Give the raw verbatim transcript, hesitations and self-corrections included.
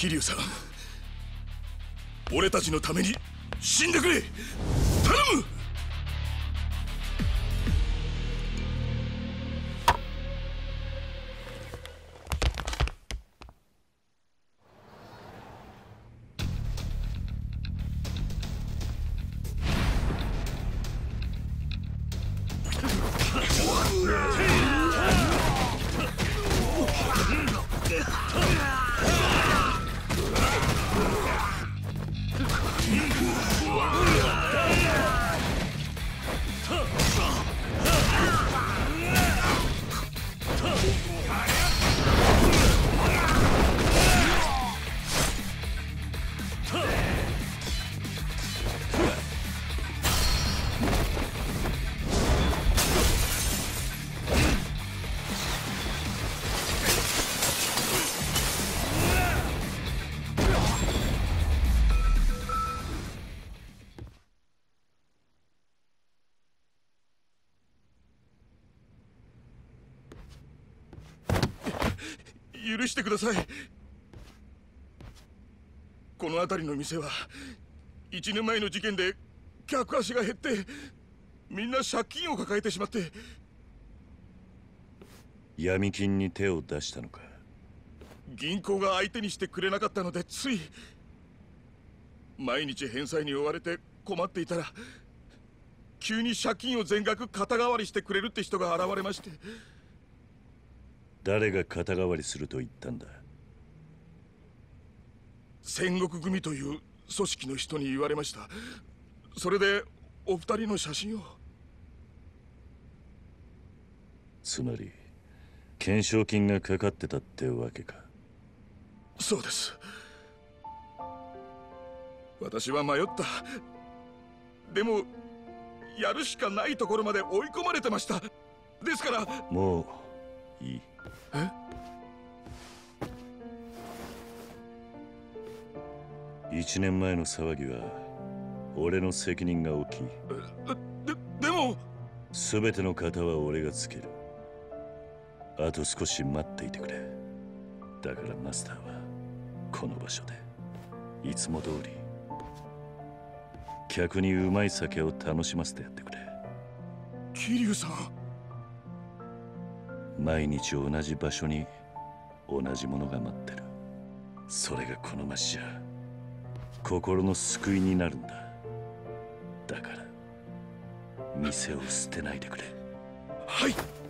桐生さん、俺たちのために死んでくれ。頼む。許してください。この辺りの店はいちねんまえの事件で客足が減ってみんな借金を抱えてしまって。 闇金に手を出したのか。 銀行が相手にしてくれなかったのでつい。毎日返済に追われて困っていたら急に借金を全額肩代わりしてくれるって人が現れまして。 誰が肩代わりすると言ったんだ。 戦国組という組織の人に言われました。それでお二人の写真を。 つまり懸賞金がかかってたってわけか。 そうです。私は迷った。でもやるしかないところまで追い込まれてました。ですから。 もういい。 え？ 一年前の騒ぎは俺の責任が大きい。 で、でも全ての型は俺がつける。あと少し待っていてくれ。だからマスターはこの場所でいつも通り客にうまい酒を楽しませてやってくれ。 桐生さん、 毎日同じ場所に同じものが待ってる。それがこの街じゃ心の救いになるんだ。だから店を捨てないでくれ。 はい。